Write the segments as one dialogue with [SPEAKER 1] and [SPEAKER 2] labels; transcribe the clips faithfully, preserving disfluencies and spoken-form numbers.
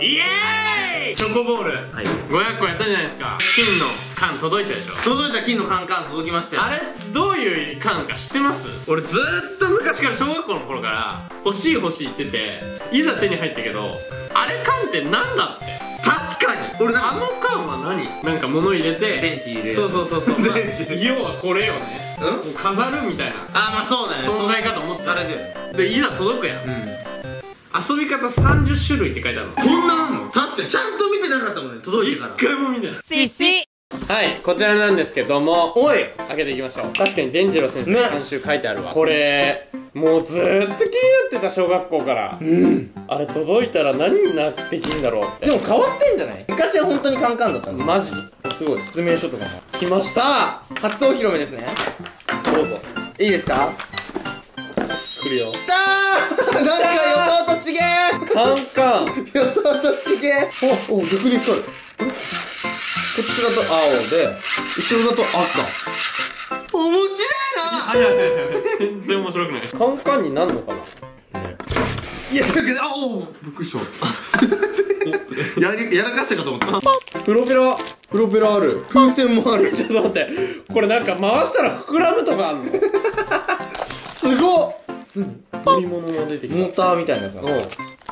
[SPEAKER 1] イエーイ。チョコボールごひゃっこやったじゃないですか。金の缶届いたでしょ。
[SPEAKER 2] 届いた金のカンカン届きましたよ。
[SPEAKER 1] あれどういう缶か知ってます？俺ずーっと昔から小学校の頃から欲しい欲しい言ってて、いざ手に入ったけど、あれ缶ってなんだって。
[SPEAKER 2] 確かに俺なんか
[SPEAKER 1] あの缶は何？なんか物入れて
[SPEAKER 2] 電池入れる。
[SPEAKER 1] そうそうそうそうまあ
[SPEAKER 2] 電池
[SPEAKER 1] 要はこれよね。
[SPEAKER 2] うん、
[SPEAKER 1] 飾るみたいな
[SPEAKER 2] あまあそうだね、
[SPEAKER 1] 存在かと思ってた。
[SPEAKER 2] あれで
[SPEAKER 1] でいざ届くやん、
[SPEAKER 2] うん、
[SPEAKER 1] 遊び方さんじゅっしゅるいって書いてあるの。
[SPEAKER 2] そんなあんの？確かにちゃんと見てなかったもんね、届いてから
[SPEAKER 1] 一回も見てない。
[SPEAKER 3] シシ
[SPEAKER 1] はい、こちらなんですけども、
[SPEAKER 2] おい
[SPEAKER 1] 開けていきましょう。確かに伝次郎先生
[SPEAKER 2] ね
[SPEAKER 1] 監修書いてあるわ。これもうずーっと気になってた、小学校から。
[SPEAKER 2] うん
[SPEAKER 1] あれ届いたら何になってきんだろうって。
[SPEAKER 2] でも変わってんじゃない？昔は本当にカンカンだったんだ。
[SPEAKER 1] マジ
[SPEAKER 2] すごい説明書とかも
[SPEAKER 1] 来ました
[SPEAKER 2] 初お披露目ですね。
[SPEAKER 1] ー。どうぞ。
[SPEAKER 2] いいですか？
[SPEAKER 1] 来るよ。
[SPEAKER 2] きたーなんか予想とちげー
[SPEAKER 1] カンカン
[SPEAKER 2] 予想とちげーおお逆に光る。こっちだと青で後ろだと赤。面白いな。
[SPEAKER 1] いやいやいや全然面白くない。カンカンになんのかな。
[SPEAKER 2] いやだけどあおおびっくりしたやりやらかしたかと思った
[SPEAKER 1] プロペラ。
[SPEAKER 2] プロペラある、風船もある。
[SPEAKER 1] ちょっと待って、これなんか回したら膨らむとかあんの？
[SPEAKER 2] すごっ。
[SPEAKER 1] 乗り物も出てきた。
[SPEAKER 2] モーターみたいなやつが
[SPEAKER 1] うん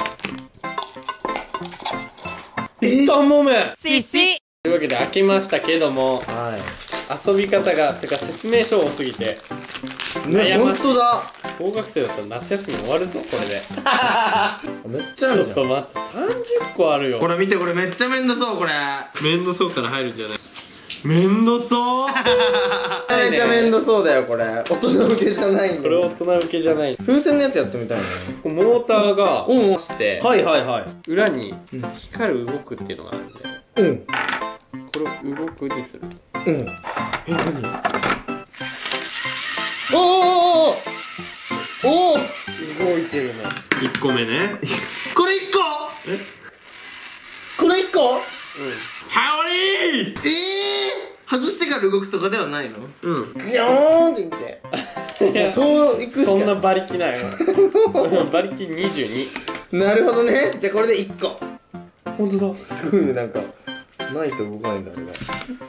[SPEAKER 1] 一旦もめ
[SPEAKER 3] シシ
[SPEAKER 1] というわけで開けましたけども、
[SPEAKER 2] は
[SPEAKER 1] 遊び方がてか説明書多すぎて
[SPEAKER 2] いね、ほん
[SPEAKER 1] 悩ましい。
[SPEAKER 2] とだ。
[SPEAKER 1] 小学生だったら夏休み終わるぞこれで。
[SPEAKER 2] めっちゃあ
[SPEAKER 1] ちょっ
[SPEAKER 2] るじゃん。
[SPEAKER 1] と待って、さんじゅっこあるよ。
[SPEAKER 2] これ見て、これめっちゃめんどそう、これ
[SPEAKER 1] めんどそうから入るんじゃない。めんどそう
[SPEAKER 2] めちゃめんどそうだよ、これ大人向けじゃないんだよ。
[SPEAKER 1] これ大人向けじゃない。
[SPEAKER 2] 風船のやつやってみたいね。
[SPEAKER 1] モーターが
[SPEAKER 2] うん
[SPEAKER 1] して
[SPEAKER 2] はいはいはい
[SPEAKER 1] 裏に光る動くっていうのがあるんで、
[SPEAKER 2] うん
[SPEAKER 1] これを動くにする。
[SPEAKER 2] うん。え、何？おおおおお
[SPEAKER 1] 動いてるの。いっこめね。
[SPEAKER 2] これいっこ。
[SPEAKER 1] え
[SPEAKER 2] これいっこ。
[SPEAKER 1] ハオリー。
[SPEAKER 2] ええー、外してから動くとかではないの？
[SPEAKER 1] うん。
[SPEAKER 2] ギョーンって言って。
[SPEAKER 1] いや
[SPEAKER 2] そういくしか。
[SPEAKER 1] そんな馬力ないよ。馬力にじゅうに。
[SPEAKER 2] なるほどね。じゃあこれでいっこ。
[SPEAKER 1] ほんとだ。
[SPEAKER 2] すごいね、なんかないと動かないんだ、あれが。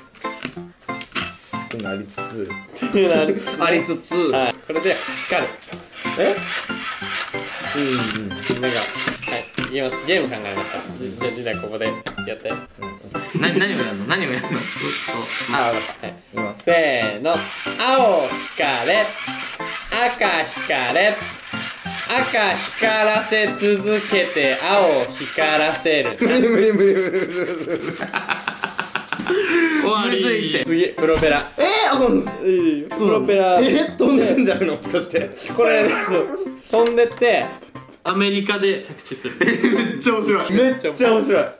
[SPEAKER 2] っていうのありつつありつつ、
[SPEAKER 1] はい、これで光る。
[SPEAKER 2] えうんうん
[SPEAKER 1] 目が。はい、いきます。ゲーム考えました。じゃあじゃあここでやって。
[SPEAKER 2] な何をやるの何をやるの
[SPEAKER 1] あ、わかった。はい、
[SPEAKER 2] いきます。
[SPEAKER 1] せーの。青光れ、赤光れ、赤光らせ続けて青光らせる。
[SPEAKER 2] 無理無理無理無理無理無理
[SPEAKER 1] 終わり。
[SPEAKER 2] むずいって。
[SPEAKER 1] 次、プロペラ。
[SPEAKER 2] えー、あ、こん
[SPEAKER 1] プロペラ。
[SPEAKER 2] え、飛んでくんじゃないのもしかして。
[SPEAKER 1] これ、そう飛んでってアメリカで着地する。
[SPEAKER 2] めっちゃ面白い。めっちゃ面白い。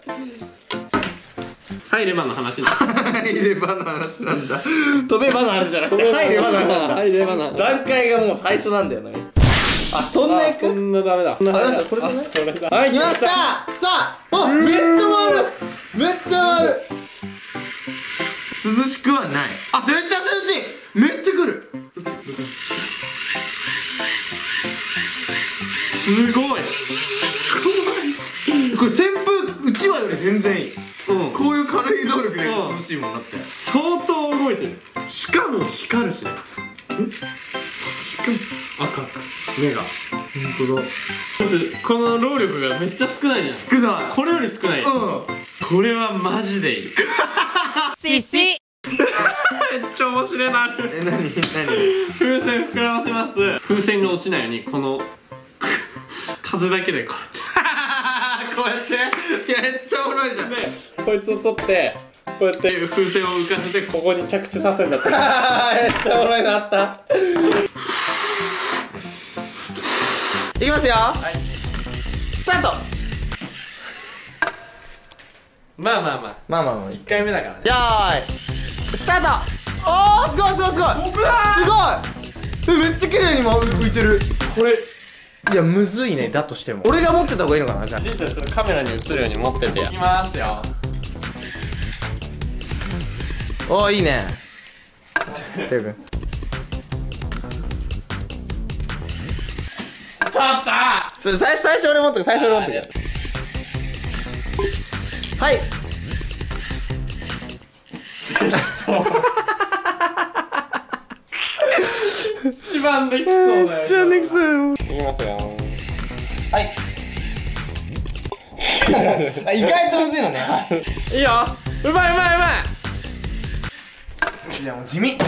[SPEAKER 1] 入ればの話だ。
[SPEAKER 2] 入ればの話なんだ。飛べばの話じゃなくて入ればの話なんだ。
[SPEAKER 1] 入ればの話。
[SPEAKER 2] 段階がもう最初なんだよね。あ、そんなやつ。
[SPEAKER 1] そんなダメだ。あ、
[SPEAKER 2] なんかこれでね。
[SPEAKER 1] はい、
[SPEAKER 2] 来ました。さあ、あ、めっちゃ回る。めっちゃ回る。涼しくはない。あ、めっちゃ涼しい。めっちゃ来る。
[SPEAKER 1] すごい。
[SPEAKER 2] これ扇風うちわより全然いい。
[SPEAKER 1] うん、
[SPEAKER 2] こういう軽い動力で涼しいもんだって。
[SPEAKER 1] 相当動いてる。しかも光るしね。え？しかも赤く目が。
[SPEAKER 2] 本当だ。
[SPEAKER 1] だってこの労力がめっちゃ少ないじゃん。
[SPEAKER 2] 少ない。
[SPEAKER 1] これより少ない。
[SPEAKER 2] うん。
[SPEAKER 1] これはマジでいい。
[SPEAKER 3] シシ
[SPEAKER 1] めっちゃ面白いな。
[SPEAKER 2] え、なになに
[SPEAKER 1] 風船膨らませます。風船が落ちないようにこの風だけでこうやって
[SPEAKER 2] こうやっていや、めっちゃおもろいじゃん。
[SPEAKER 1] でこいつを取ってこうやって風船を浮かせてここに着地させるんだった。
[SPEAKER 2] めっちゃおもろいのあった。いきますよ。はい、スタート。
[SPEAKER 1] まあまあまあ
[SPEAKER 2] まあまあまあ、
[SPEAKER 1] いっかいめだからね。
[SPEAKER 2] よーいスタート。おー、すごいすごいすごいすごい。え、めっちゃ綺麗に浮いてる。
[SPEAKER 1] これ
[SPEAKER 2] いや、むずいね。だとしても俺が持ってた方がいいのかな。じゃあ
[SPEAKER 1] じいちゃん、それカメラに映るように持ってて。いきますよ。
[SPEAKER 2] おー、いいね。てるくん
[SPEAKER 1] ちょっと
[SPEAKER 2] それ最初最初俺持ってく最初俺持ってく。 はい。
[SPEAKER 1] 一番できそうだよ。
[SPEAKER 2] めっちゃできそうよ。
[SPEAKER 1] いきますよ。
[SPEAKER 2] はいあ、意外とむずいのね。
[SPEAKER 1] いいよ。うまいうまいうまい。
[SPEAKER 2] いやもう地味。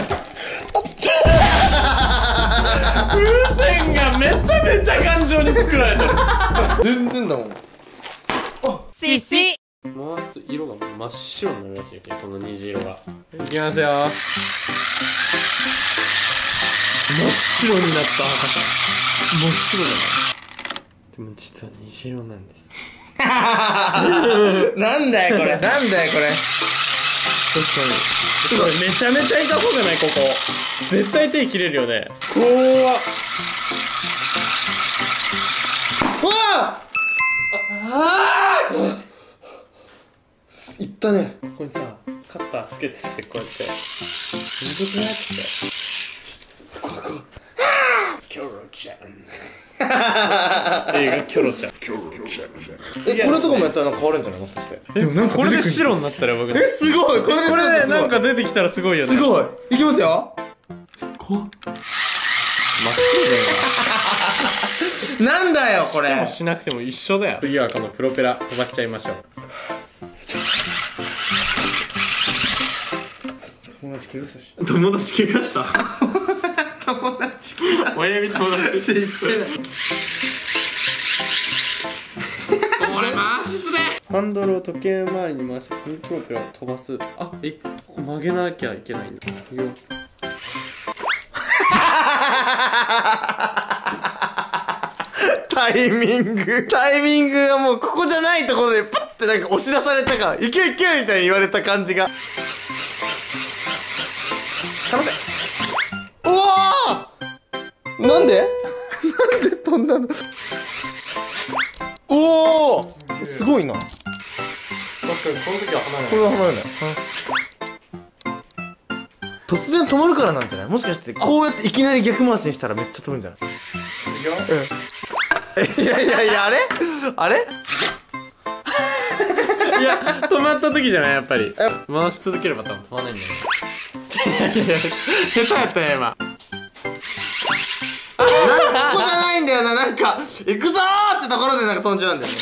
[SPEAKER 1] 風船がめちゃめちゃ頑丈に作られてる。
[SPEAKER 2] 全然だもん。
[SPEAKER 3] シシ
[SPEAKER 1] 回すと色が真っ白になるらしいよ、この虹色が。いきますよ。真っ白になった。真っ白だな。でも実は虹色なんです。
[SPEAKER 2] なんだよこれ。なんだよこれ。
[SPEAKER 1] 確かに。これめちゃめちゃ痛そうじゃない、ここ。絶対手切れるよね。怖っ。
[SPEAKER 2] うわああいったね。
[SPEAKER 1] ここにさ、カッターつけてさ、こうやって。むずくないっつって。
[SPEAKER 2] 怖い怖い。
[SPEAKER 1] キョロちゃん。映画キョロちゃん。キョロちゃん。
[SPEAKER 2] え、これとかもやったらなんか変わるんじゃないもしかして。
[SPEAKER 1] でもなんかこれで白になったら僕。
[SPEAKER 2] え、すごい。これで
[SPEAKER 1] これでなんか出てきたらすごいよね。
[SPEAKER 2] すごい。いきますよ。
[SPEAKER 1] こ真っ
[SPEAKER 2] 白だよ。なんだよこれ。
[SPEAKER 1] 白しなくても一緒だよ。次はこのプロペラ飛ばしちゃいましょう。
[SPEAKER 2] 友達怪我したし。
[SPEAKER 1] 友達怪我した。
[SPEAKER 2] 友達怪我。
[SPEAKER 1] 親指友達。
[SPEAKER 2] 言ってない。
[SPEAKER 1] 俺回しづれ。ハンドルを時計回りに回して紙プロペラを飛ばす。あ、え、ここ曲げなきゃいけないんだ。いくよ。
[SPEAKER 2] タイミングタイミングがもうここじゃないところでパッてなんか押し出されたからいけいけみたいに言われた感じが。頼む。うわーなんでなんで飛んだの。おおすごいな。
[SPEAKER 1] 確かにこの時は離れない。
[SPEAKER 2] これは離れない。突然止まるからなんじゃない。もしかしてこうやっていきなり逆回しにしたらめっちゃ飛ぶんじゃない。
[SPEAKER 1] いくよ。
[SPEAKER 2] うん、いやいやいやあれあれ
[SPEAKER 1] いや、止まった時じゃない、やっぱり。回し続ければ多分止まらないんだよね。いやいや、下手やったよ、今。
[SPEAKER 2] なんかここじゃないんだよな。なんか行くぞーってところでなんか飛んじゃうんだよね。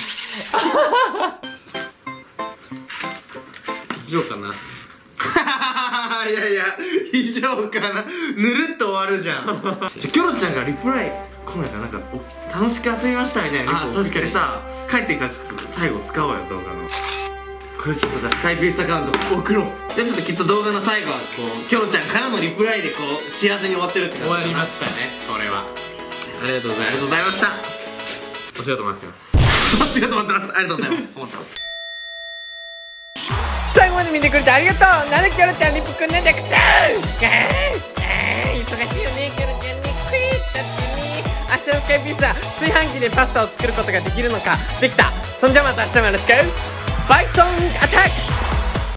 [SPEAKER 1] 以上かな。
[SPEAKER 2] いやいや以上かな。ぬるっと終わるじゃん。じゃキョロちゃんがリプライ来ないからなんか楽しく遊びましたみたいなリプを送ってさ、帰ってきたらちょっと最後使おうよ動画の。これちょっとじゃあスカイプインスタアカウント送ろう。じゃあちょっときっと動画の最後はこうキョロちゃんからのリプライでこう幸せに終わってるって感じ。
[SPEAKER 1] 終わりましたね、これは。ありがとうございます。
[SPEAKER 2] ありがとうございました。
[SPEAKER 1] お仕事待ってます。
[SPEAKER 2] お仕事待ってます。ありがとうございます。思ってます。
[SPEAKER 3] 最後まで見てくれてありがとう。なんでキョロちゃんリップくんなんだくさー。忙しいよねキョロちゃんね。クイーだってね。明日のスカイピースは炊飯器でパスタを作ることができるのか。できた。そんじゃまた明日もよろしく。バイソンアタック。